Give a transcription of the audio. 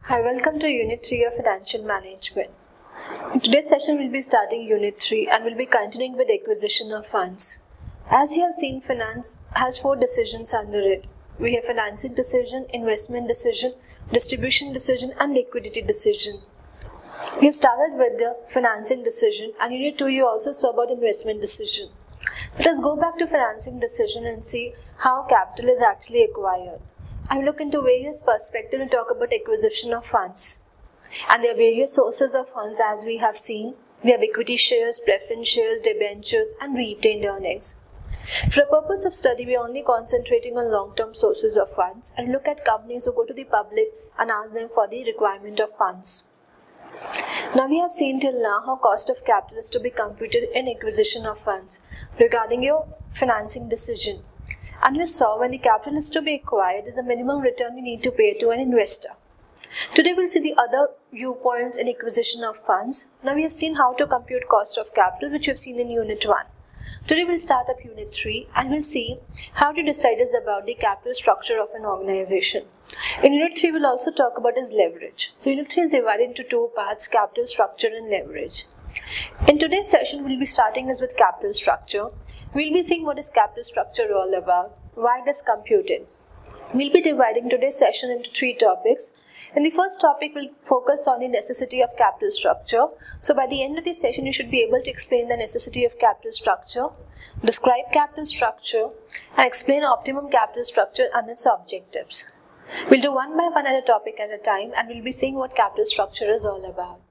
Hi, welcome to Unit 3 of Financial Management. In today's session, we'll be starting Unit 3 and we'll be continuing with acquisition of funds. As you have seen, finance has 4 decisions under it. We have financing decision, investment decision, distribution decision, and liquidity decision. We have started with the financing decision, and Unit 2 you also saw about investment decision. Let us go back to financing decision and see how capital is actually acquired. I will look into various perspectives and talk about acquisition of funds. And there are various sources of funds as we have seen. We have equity shares, preference shares, debentures, and retained earnings. For the purpose of study, we are only concentrating on long-term sources of funds and look at companies who go to the public and ask them for the requirement of funds. Now we have seen till now how cost of capital is to be computed in acquisition of funds regarding your financing decision. And we saw when the capital is to be acquired, there is a minimum return you need to pay to an investor. Today we'll see the other viewpoints in acquisition of funds. Now we have seen how to compute cost of capital, which you've seen in Unit 1. Today we'll start up Unit 3 and we'll see how to decide about the capital structure of an organization. In Unit 3 we'll also talk about is leverage. So Unit 3 is divided into 2 parts, capital structure and leverage. In today's session we'll be starting with capital structure. We'll be seeing what is capital structure all about, why it is computed. We'll be dividing today's session into 3 topics. In the first topic, we'll focus on the necessity of capital structure. So by the end of this session, you should be able to explain the necessity of capital structure, describe capital structure, and explain optimum capital structure and its objectives. We'll do one by one at a topic at a time, and we'll be seeing what capital structure is all about.